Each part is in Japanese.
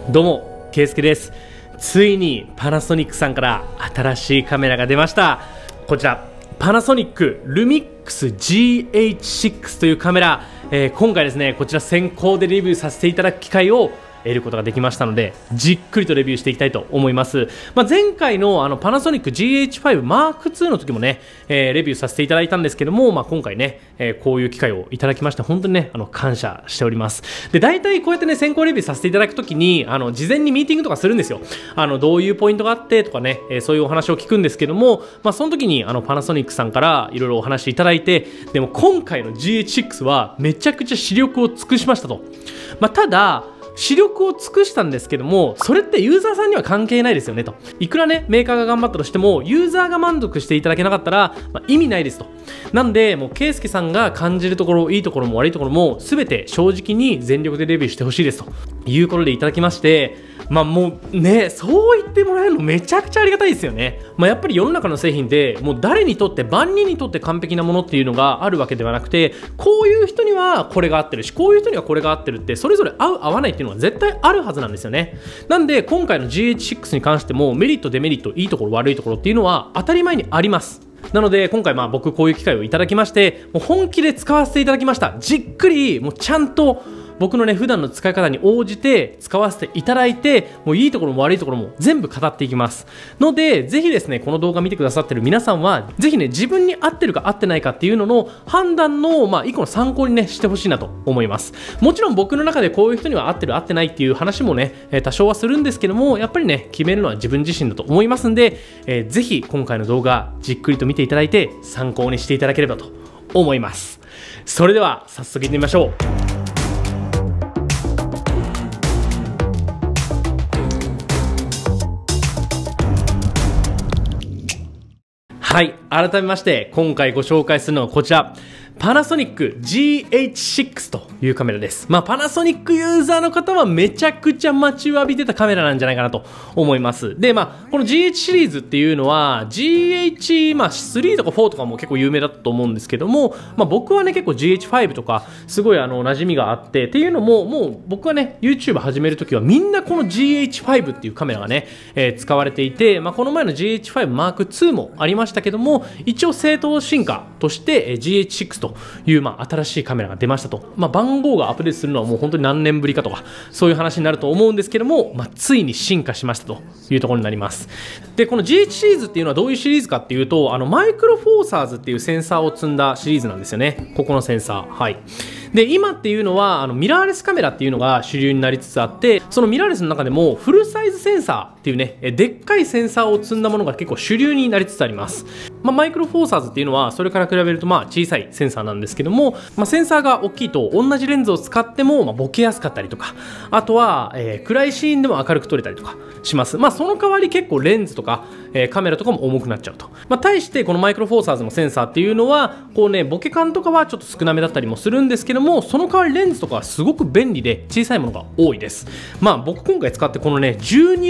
どうも、ケイスケです。ついにパナソニックさんから新しいカメラが出ました。こちら、パナソニックルミックス GH6 というカメラ、今回ですね、こちら先行でレビューさせていただく機会を得ることができましたので、じっくりとレビューしていきたいと思います。前回のパナソニック GH5 M2 の時もね、レビューさせていただいたんですけども、今回ね、こういう機会をいただきまして本当にね感謝しております。で、大体こうやってね先行レビューさせていただくときに事前にミーティングとかするんですよ。どういうポイントがあってとかね、そういうお話を聞くんですけども、その時にパナソニックさんからいろいろお話いただいて、でも今回の GH6 はめちゃくちゃ視力を尽くしましたと。ただ視力を尽くしたんですけども、それってユーザーさんには関係ないですよねと。いくらねメーカーが頑張ったとしてもユーザーが満足していただけなかったら、意味ないですと。なんでもうケイスケさんが感じるところ、いいところも悪いところも全て正直に全力でレビューしてほしいですということでいただきまして、もうね、そう言ってもらえるのめちゃくちゃありがたいですよね。やっぱり世の中の製品ってもう誰にとって万人にとって完璧なものっていうのがあるわけではなくて、こういう人にはこれが合ってるし、こういう人にはこれが合ってるって、それぞれ合う合わないっていうのは絶対あるはずなんですよね。なんで今回の GH6 に関してもメリットデメリット、いいところ悪いところっていうのは当たり前にあります。なので今回僕こういう機会をいただきまして、もう本気で使わせていただきました。じっくりもうちゃんと僕のね普段の使い方に応じて使わせていただいて、もういいところも悪いところも全部語っていきますので、ぜひですねこの動画見てくださってる皆さんはぜひね自分に合ってるか合ってないかっていうのの判断の一個の参考にねしてほしいなと思います。もちろん僕の中でこういう人には合ってる合ってないっていう話もね多少はするんですけども、やっぱりね決めるのは自分自身だと思いますんで、ぜひ今回の動画じっくりと見ていただいて参考にしていただければと思います。それでは早速いってみましょう。はい、改めまして今回ご紹介するのはこちら、パナソニック GH6 というカメラです。パナソニックユーザーの方はめちゃくちゃ待ちわびてたカメラなんじゃないかなと思います。で、この GH シリーズっていうのは GH3 とか4とかも結構有名だったと思うんですけども、僕はね結構 GH5 とかすごい馴染みがあって、っていうのももう僕はね YouTube 始めるときはみんなこの GH5 っていうカメラがね、使われていて、この前の GH5 M2 もありましたけども、一応正当進化として GH6 という新しいカメラが出ましたと。番号がアップデートするのはもう本当に何年ぶりかとかそういう話になると思うんですけども、ついに進化しましたというところになります。で、この GH シリーズっていうのはどういうシリーズかっていうと、マイクロフォーサーズっていうセンサーを積んだシリーズなんですよね。ここのセンサー、はい。で、今っていうのはミラーレスカメラっていうのが主流になりつつあって、そのミラーレスの中でもフルサイズセンサーっていうねでっかいセンサーを積んだものが結構主流になりつつあります。マイクロフォーサーズっていうのはそれから比べると小さいセンサーなんですけども、センサーが大きいと同じレンズを使ってもボケやすかったりとか、あとは、暗いシーンでも明るく撮れたりとかします。その代わり結構レンズとか、カメラとかも重くなっちゃうと。対してこのマイクロフォーサーズのセンサーっていうのはこうねボケ感とかはちょっと少なめだったりもするんですけども、その代わりレンズとかはすごく便利で小さいものが多いです。僕今回使ってこのね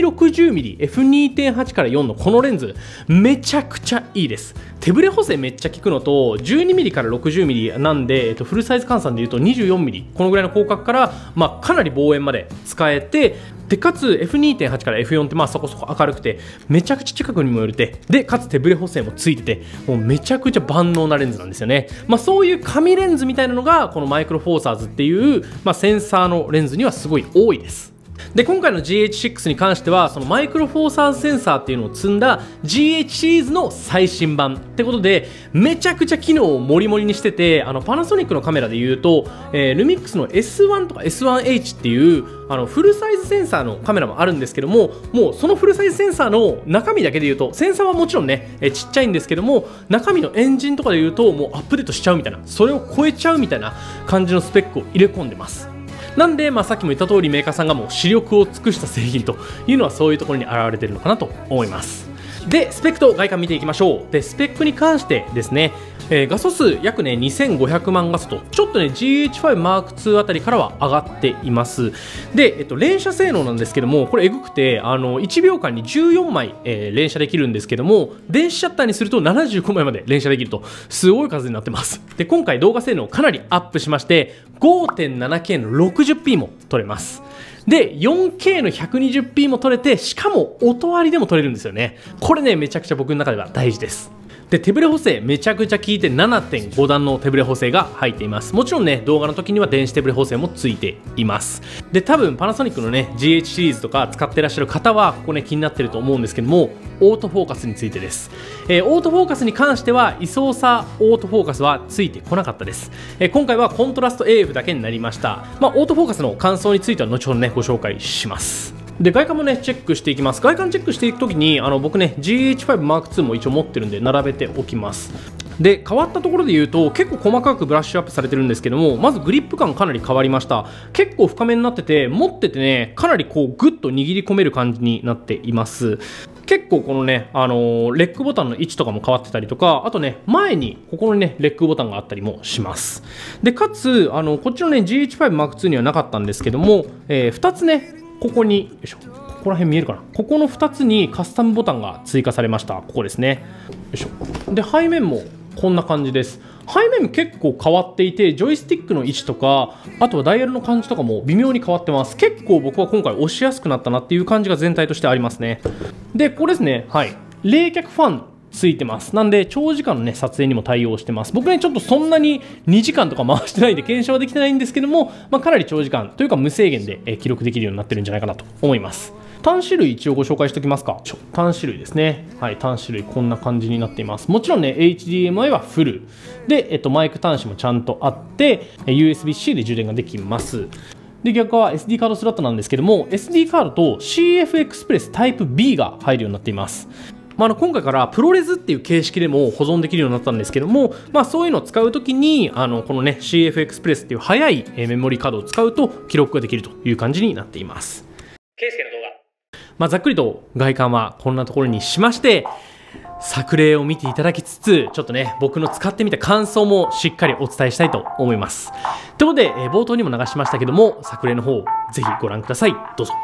1260mm f2.8 から4のこのレンズめちゃくちゃいいです。手ブレ補正めっちゃ効くのと 12mm から 60mm なんで、フルサイズ換算でいうと 24mm このぐらいの広角からかなり望遠まで使えて、でかつ F2.8 から F4 ってそこそこ明るくてめちゃくちゃ近くにも寄れて、でかつ手ブレ補正もついてて、もうめちゃくちゃ万能なレンズなんですよね。そういう紙レンズみたいなのがこのマイクロフォーサーズっていう、センサーのレンズにはすごい多いです。で、今回の GH6 に関してはそのマイクロフォーサーズセンサーっていうのを積んだ GH シリーズの最新版ってことで、めちゃくちゃ機能をモリモリにしてて、パナソニックのカメラでいうと、ルミックスの S1 とか S1H っていうフルサイズセンサーのカメラもあるんですけども、もうそのフルサイズセンサーの中身だけでいうと、センサーはもちろんねちっちゃいんですけども、中身のエンジンとかでいうともうアップデートしちゃうみたいな、それを超えちゃうみたいな感じのスペックを入れ込んでます。なんで、さっきも言った通りメーカーさんがもう視力を尽くした製品というのはそういうところに表れているのかなと思います。で、スペックと外観見ていきましょう。で、スペックに関してですね、画素数約ね2500万画素と、ちょっとね GH5M2 あたりからは上がっています。で、連写性能なんですけども、これエグくて1秒間に14枚、連写できるんですけども、電子シャッターにすると75枚まで連写できると、すごい数になってます。で、今回動画性能かなりアップしまして 5.7K の 60p も撮れます。 で、4K の 120p も撮れて、しかも音割りでも撮れるんですよね。これね、めちゃくちゃ僕の中では大事です。で、手ブレ補正めちゃくちゃ効いて 7.5 段の手ブレ補正が入っています。もちろんね、動画の時には電子手ブレ補正もついています。で、多分パナソニックのね、GH シリーズとか使ってらっしゃる方は、ここね、気になってると思うんですけども、オートフォーカスについてです。オートフォーカスに関しては、位相差オートフォーカスはついてこなかったです。今回はコントラスト AF だけになりました。オートフォーカスの感想については後ほどね、ご紹介します。で、外観もね、チェックしていきます。外観チェックしていくときに、僕ね、GH5M2 も一応持ってるんで、並べておきます。で、変わったところで言うと、結構細かくブラッシュアップされてるんですけども、まずグリップ感かなり変わりました。結構深めになってて、持っててね、かなりこう、グッと握り込める感じになっています。結構このね、レッグボタンの位置とかも変わってたりとか、あとね、前にここにね、レッグボタンがあったりもします。で、かつ、こっちのね、GH5M2 にはなかったんですけども、2つね、ここに、よいしょ、ここら辺見えるかな、ここの2つにカスタムボタンが追加されました。ここですね。よいしょ。で、背面もこんな感じです。背面結構変わっていて、ジョイスティックの位置とか、あとはダイヤルの感じとかも微妙に変わってます。結構僕は今回押しやすくなったなっていう感じが全体としてありますね。で、これですね、はい。冷却ファンついてます。なんで、長時間のね、撮影にも対応してます。僕ね、ちょっとそんなに2時間とか回してないんで、検証はできてないんですけども、かなり長時間というか無制限で記録できるようになってるんじゃないかなと思います。端子類一応ご紹介しておきますか。端子類ですね。はい、端子類こんな感じになっています。もちろんね、HDMI はフル。で、マイク端子もちゃんとあって、USB-C で充電ができます。で、逆は SD カードスロットなんですけども、SD カードと CF エクスプレスタイプ B が入るようになっています。今回からプロレスっていう形式でも保存できるようになったんですけども、そういうのを使うときに、このね、CF エクスプレスっていう速いメモリーカードを使うと記録ができるという感じになっています。ケイスケの動画。ざっくりと外観はこんなところにしまして、作例を見ていただきつつ、ちょっとね、僕の使ってみた感想もしっかりお伝えしたいと思います。ということで、冒頭にも流しましたけども、作例の方、ぜひご覧ください。どうぞ。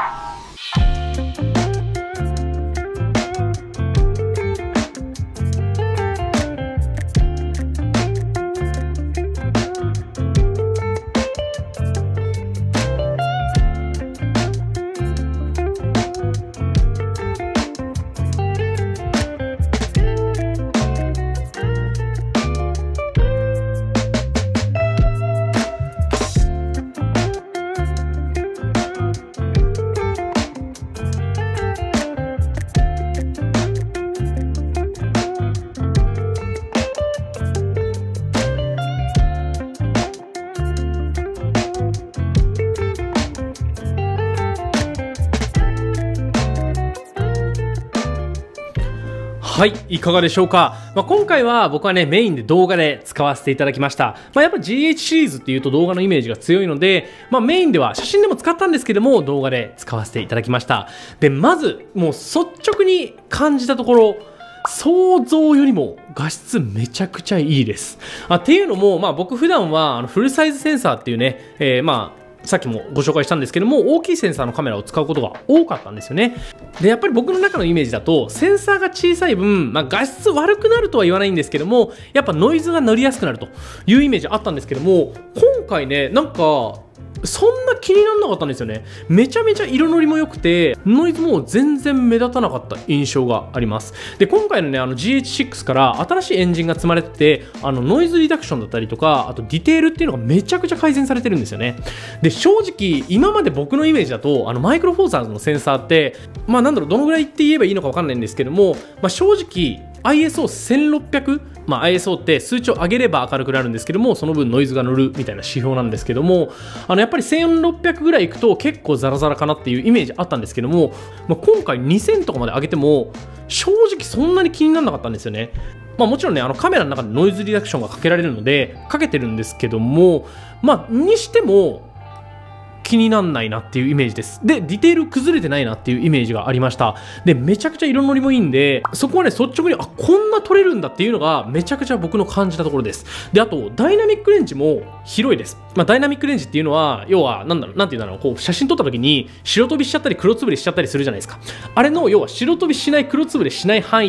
はい、いかがでしょうか。今回は僕はね、メインで動画で使わせていただきました。やっぱ GH シリーズっていうと動画のイメージが強いので、メインでは写真でも使ったんですけども、動画で使わせていただきました。で、まず、もう率直に感じたところ、想像よりも画質めちゃくちゃいいです。っていうのも、僕普段はフルサイズセンサーっていうね、さっきもご紹介したんですけども、大きいセンサーのカメラを使うことが多かったんですよね。で、やっぱり僕の中のイメージだと、センサーが小さい分、画質悪くなるとは言わないんですけども、やっぱノイズが乗りやすくなるというイメージあったんですけども、今回ね、なんか、そんな気にならなかったんですよね。めちゃめちゃ色のりも良くて、ノイズも全然目立たなかった印象があります。で、今回のね、GH6 から新しいエンジンが積まれてて、ノイズリダクションだったりとか、あとディテールっていうのがめちゃくちゃ改善されてるんですよね。で、正直、今まで僕のイメージだと、マイクロフォーサーズのセンサーって、どのぐらいって言えばいいのかわかんないんですけども、正直、ISO1600、ISO って数値を上げれば明るくなるんですけども、その分ノイズが乗るみたいな指標なんですけども、やっぱり1600ぐらいいくと結構ザラザラかなっていうイメージあったんですけども、今回2000とかまで上げても、正直そんなに気にならなかったんですよね。もちろんね、カメラの中でノイズリダクションがかけられるので、かけてるんですけども、にしても、気になんないなっていうイメージです。で、ディテール崩れてないなっていうイメージがありました。で、めちゃくちゃ色のりもいいんで、そこはね、率直に、こんな撮れるんだっていうのがめちゃくちゃ僕の感じたところです。で、あと、ダイナミックレンジも広いです。ダイナミックレンジっていうのは、要は、なんていうんだろう、こう、写真撮った時に白飛びしちゃったり黒つぶれしちゃったりするじゃないですか。あれの、要は白飛びしない黒つぶれしない範囲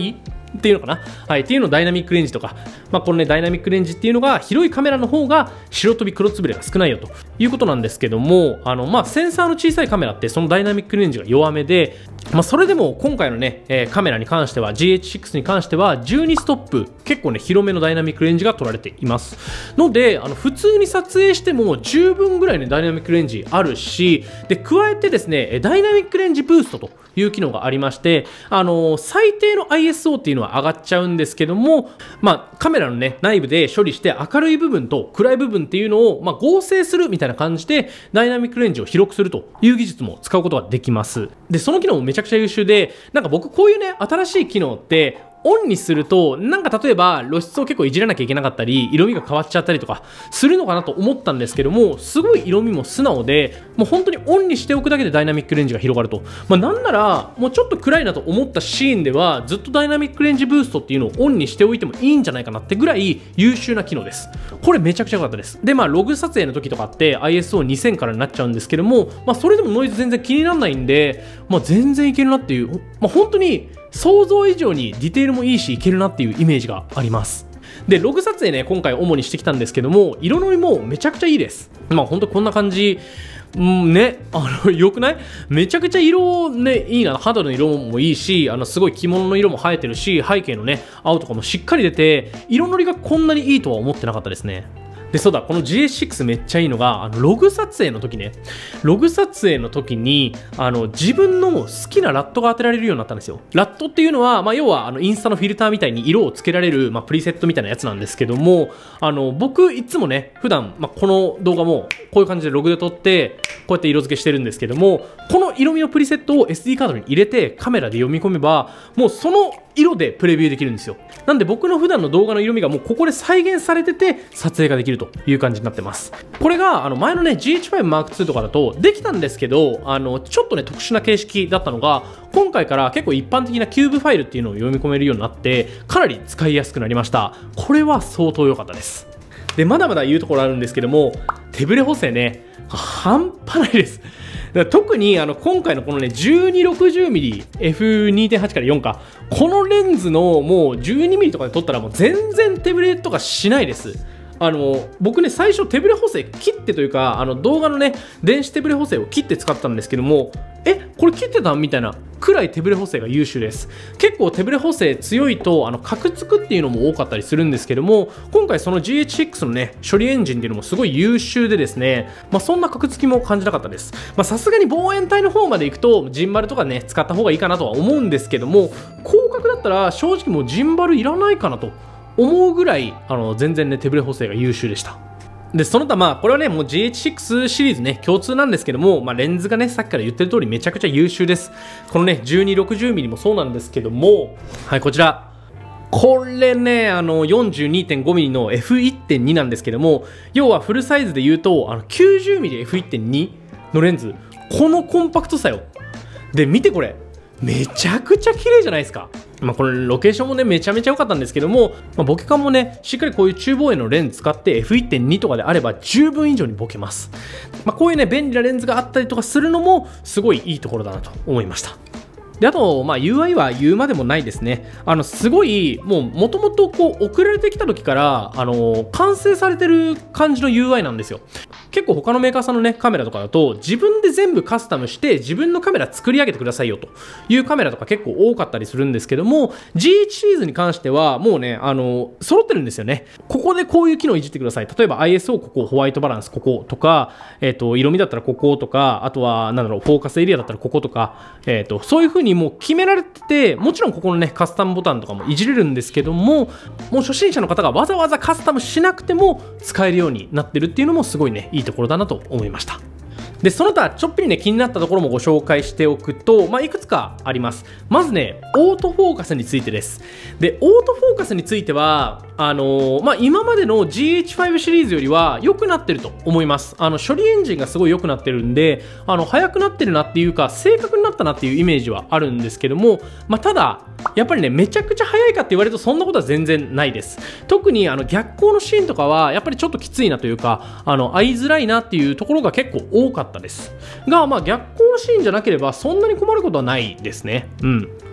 っていうのかな、はい、っていうのをダイナミックレンジとか、このね、ダイナミックレンジっていうのが、広いカメラの方が白飛び黒つぶれが少ないよということなんですけども、センサーの小さいカメラって、そのダイナミックレンジが弱めで、それでも今回のね、カメラに関しては、GH6 に関しては、12ストップ、結構ね、広めのダイナミックレンジが取られています。ので、普通に撮影しても十分ぐらいね、ダイナミックレンジあるし、で、加えてですね、ダイナミックレンジブーストという機能がありまして、最低の ISO っていうのは上がっちゃうんですけども、カメラのね、内部で処理して明るい部分と暗い部分っていうのを、合成するみたいな感じで、ダイナミックレンジを広くするという技術も使うことができます。で、その機能もめちゃくちゃ優秀で、なんか僕こういうね、新しい機能って、オンにすると、なんか例えば露出を結構いじらなきゃいけなかったり、色味が変わっちゃったりとかするのかなと思ったんですけども、すごい色味も素直で、もう本当にオンにしておくだけでダイナミックレンジが広がると。なんなら、もうちょっと暗いなと思ったシーンでは、ずっとダイナミックレンジブーストっていうのをオンにしておいてもいいんじゃないかなってぐらい優秀な機能です。これめちゃくちゃ良かったです。で、ログ撮影の時とかって ISO2000 からになっちゃうんですけども、それでもノイズ全然気にならないんで、全然いけるなっていう、本当に、想像以上にディテールもいいしいけるなっていうイメージがあります。で、ログ撮影ね、今回主にしてきたんですけども、色のりもめちゃくちゃいいです。本当こんな感じ、ね、良くない？めちゃくちゃ色ね、いいな。肌の色もいいし、すごい着物の色も映えてるし、背景のね、青とかもしっかり出て、色のりがこんなにいいとは思ってなかったですね。で、そうだ、この GH6 めっちゃいいのが、ログ撮影の時ね、ログ撮影の時に、自分の好きなラットが当てられるようになったんですよ。ラットっていうのは、要は、インスタのフィルターみたいに色をつけられる、プリセットみたいなやつなんですけども、僕、いつもね、普段、この動画も、こういう感じでログで撮って、こうやって色付けしてるんですけども、この色味のプリセットを SD カードに入れて、カメラで読み込めば、もうその色でプレビューできるんですよ。なんで僕の普段の動画の色味がもうここで再現されてて、撮影ができるという感じになってます。これが、前のね、GH5 Mark II とかだと、できたんですけど、ちょっとね、特殊な形式だったのが、今回から結構一般的なキューブファイルっていうのを読み込めるようになって、かなり使いやすくなりました。これは相当良かったです。で、まだまだ言うところあるんですけども、手ブレ補正ね、半端ないです。特に今回のこのね 1260mm F2.8 から4か、このレンズのもう 12mm とかで撮ったらもう全然手ブレとかしないです。僕ね、最初手ブレ補正切ってというか、動画のね、電子手ブレ補正を切って使ったんですけども、これ切ってたみたいなくらい手ブレ補正が優秀です。結構手ブレ補正強いと、カクつくっていうのも多かったりするんですけども、今回その GH6 のね、処理エンジンっていうのもすごい優秀でですね、そんなカクつきも感じなかったです。さすがに望遠帯の方まで行くと、ジンバルとかね、使った方がいいかなとは思うんですけども、広角だったら正直もうジンバルいらないかなと思うぐらい、全然ね、手ブレ補正が優秀でした。で、その他これはね、もう GH6 シリーズね、共通なんですけども、レンズがね、さっきから言ってる通りめちゃくちゃ優秀です。このね、1260mm もそうなんですけども、はい、こちら。これね、42.5mm の F1.2 なんですけども、要はフルサイズで言うと、90mm F1.2 のレンズ、このコンパクトさよ。で、見てこれ。めちゃくちゃ綺麗じゃないですか。このロケーションもね、めちゃめちゃ良かったんですけども、ボケカンもね、しっかりこういう中望遠のレンズ使って F1.2 とかであれば十分以上にボケます。こういうね、便利なレンズがあったりとかするのも、すごいいいところだなと思いました。で、あと、UI は言うまでもないですね。すごい、もともとこう、送られてきた時から、完成されてる感じの UI なんですよ。結構他のメーカーさんのね、カメラとかだと、自分で全部カスタムして、自分のカメラ作り上げてくださいよというカメラとか結構多かったりするんですけども、GH シリーズに関しては、もうね、揃ってるんですよね。ここでこういう機能いじってください。例えば ISO ここ、ホワイトバランスこことか、色味だったらこことか、あとは、フォーカスエリアだったらこことか、そういう風にもう決められてて、もちろんここのね、カスタムボタンとかもいじれるんですけども、もう初心者の方がわざわざカスタムしなくても使えるようになってるっていうのもすごいね、いいところだなと思いました。で、その他、ちょっぴりね、気になったところもご紹介しておくと、いくつかあります。まずね、オートフォーカスについてです。で、オートフォーカスについては、今までの GH5 シリーズよりは良くなってると思います。処理エンジンがすごい良くなってるんで、速くなってるなっていうか、正確になったなっていうイメージはあるんですけども、ただ、やっぱりね、めちゃくちゃ速いかって言われるとそんなことは全然ないです。特に逆光のシーンとかは、やっぱりちょっときついなというか、合いづらいなっていうところが結構多かったです。が、逆光のシーンじゃなければそんなに困ることはないですね。うん。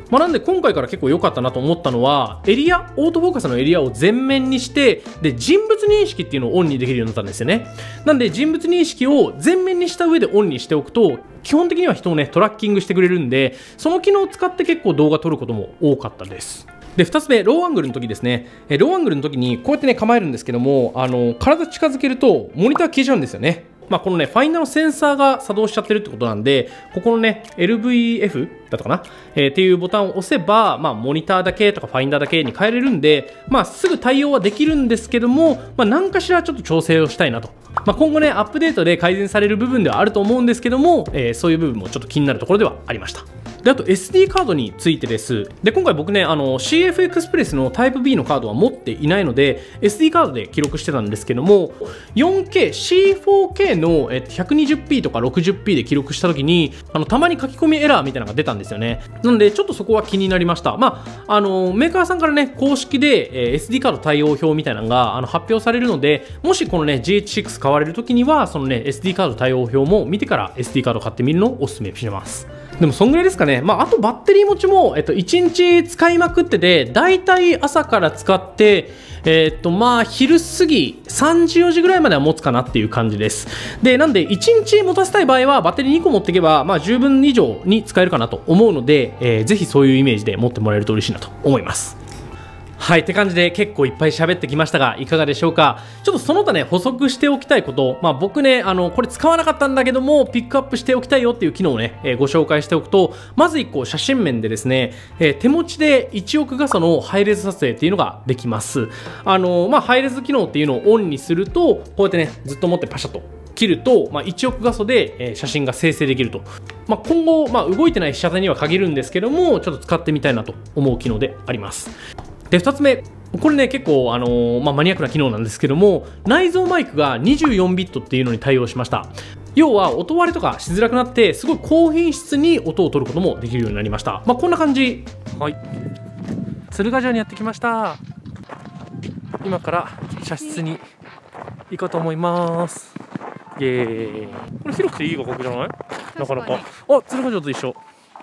なんで今回から結構良かったなと思ったのは、オートフォーカスのエリアを全面にして、で、人物認識っていうのをオンにできるようになったんですよね。なんで人物認識を全面にした上でオンにしておくと、基本的には人をね、トラッキングしてくれるんで、その機能を使って結構動画撮ることも多かったです。で、2つ目、ローアングルの時ですね。ローアングルの時にこうやってね、構えるんですけども、体近づけると、モニター消えちゃうんですよね。このね、ファインダーのセンサーが作動しちゃってるってことなんで、ここのね、LVF だったかなっていうボタンを押せば、モニターだけとかファインダーだけに変えれるんで、すぐ対応はできるんですけども、何かしらちょっと調整をしたいなと。今後ね、アップデートで改善される部分ではあると思うんですけども、そういう部分もちょっと気になるところではありました。で、あと SD カードについてです。で、今回僕ね、CF エクスプレスのタイプ B のカードは持っていないので、SD カードで記録してたんですけども、4K、C4K の 120p とか 60p で記録した時に、たまに書き込みエラーみたいなのが出たんですよね。なので、ちょっとそこは気になりました。メーカーさんからね、公式で、SD カード対応表みたいなのが発表されるので、もしこのね、GH6 買われる時には、そのね、SD カード対応表も見てから SD カード買ってみるのをお勧めします。でもそんぐらいですかね。あとバッテリー持ちも、1日使いまくってて、だいたい朝から使って、昼過ぎ、3時4時ぐらいまでは持つかなっていう感じです。で、なんで、1日持たせたい場合は、バッテリー2個持っていけば、十分以上に使えるかなと思うので、ぜひそういうイメージで持ってもらえると嬉しいなと思います。はい、って感じで結構いっぱい喋ってきましたが、いかがでしょうか。ちょっとその他ね、補足しておきたいこと、僕ね、これ使わなかったんだけども、ピックアップしておきたいよっていう機能をね、ご紹介しておくと、まず1個、写真面でですね、手持ちで1億画素のハイレズ撮影っていうのができます。ハイレズ機能っていうのをオンにすると、こうやってね、ずっと持ってパシャッと切ると、1億画素で写真が生成できると。今後、動いてない被写体には限るんですけども、ちょっと使ってみたいなと思う機能であります。で、2つ目。これね、結構、マニアックな機能なんですけども、内蔵マイクが24ビットっていうのに対応しました。要は、音割れとかしづらくなって、すごい高品質に音を取ることもできるようになりました。こんな感じ。はい。鶴ヶ城にやってきました。今から茶室に行こうと思います。イエーイ。これ広くていい画角じゃない？なかなか。あ、鶴ヶ城と一緒。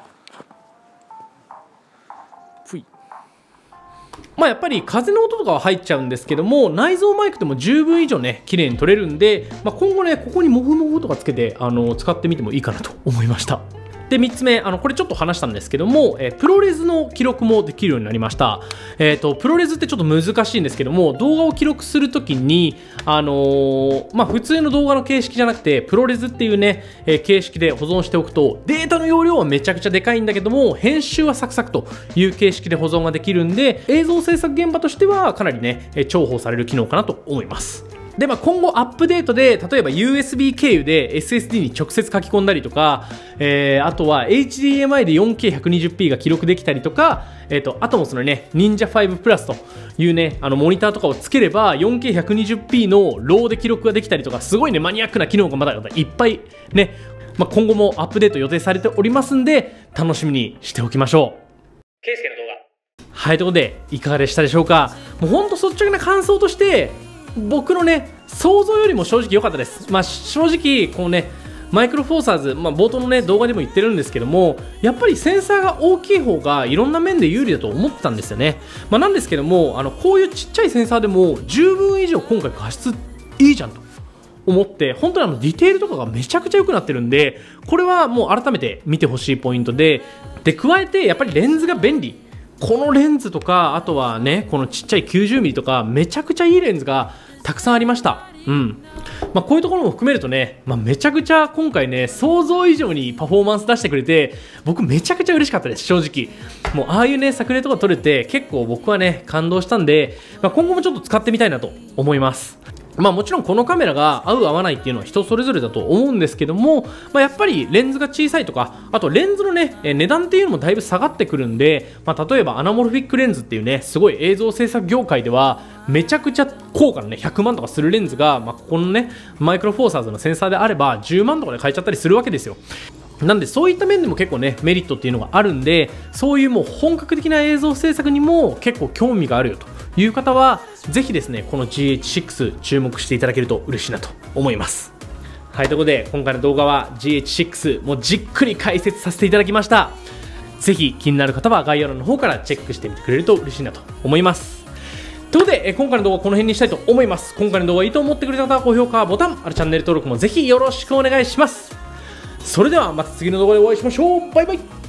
ふい。やっぱり風の音とかは入っちゃうんですけども、内蔵マイクでも十分以上ね、綺麗に撮れるんで、今後ね、ここにモフモフとかつけて、使ってみてもいいかなと思いました。で、3つ目、これちょっと話したんですけども、プロレスの記録もできるようになりました。プロレスってちょっと難しいんですけども、動画を記録するときに、普通の動画の形式じゃなくて、プロレスっていうね、形式で保存しておくと、データの容量はめちゃくちゃでかいんだけども、編集はサクサクという形式で保存ができるんで、映像制作現場としてはかなりね、重宝される機能かなと思います。で、今後アップデートで、例えば USB 経由で SSD に直接書き込んだりとか、あとは HDMI で 4K120p が記録できたりとか、あともそのね、Ninja 5 Plus というね、モニターとかをつければ 4K120p のローで記録ができたりとか、すごいね、マニアックな機能がまだいっぱいね、今後もアップデート予定されておりますんで、楽しみにしておきましょう。ケイスケの動画。はい、ということで、いかがでしたでしょうか。もうほんと率直な感想として、僕のね、想像よりも正直良かったです。正直、このね、マイクロフォーサーズ、冒頭のね、動画でも言ってるんですけども、やっぱりセンサーが大きい方がいろんな面で有利だと思ってたんですよね。なんですけども、こういうちっちゃいセンサーでも十分以上今回画質いいじゃんと思って、本当にディテールとかがめちゃくちゃ良くなってるんで、これはもう改めて見てほしいポイントで、加えてやっぱりレンズが便利。このレンズとか、あとはね、このちっちゃい 90mm とか、めちゃくちゃいいレンズがたくさんありました。こういうところも含めるとね、めちゃくちゃ今回ね、想像以上にパフォーマンス出してくれて、僕めちゃくちゃ嬉しかったです、正直。もうああいうね、作例とか撮れて、結構僕はね、感動したんで、今後もちょっと使ってみたいなと思います。もちろんこのカメラが合う合わないっていうのは人それぞれだと思うんですけども、やっぱりレンズが小さいとか、あとレンズのね、値段っていうのもだいぶ下がってくるんで、例えばアナモルフィックレンズっていうね、すごい映像制作業界ではめちゃくちゃ高価なね、100万とかするレンズが、ここのね、マイクロフォーサーズのセンサーであれば10万とかで買えちゃったりするわけですよ。なんでそういった面でも結構ね、メリットっていうのがあるんで、そういうもう本格的な映像制作にも結構興味があるよという方は、ぜひですね、この GH6 注目していただけると嬉しいなと思います。はい、ということで今回の動画は GH6 もうじっくり解説させていただきました。 ぜひ気になる方は概要欄の方からチェックしてみてくれると嬉しいなと思います。ということで、今回の動画はこの辺にしたいと思います。今回の動画いいと思ってくれた方は高評価ボタン、チャンネル登録もぜひよろしくお願いします。それではまた次の動画でお会いしましょう。バイバイ。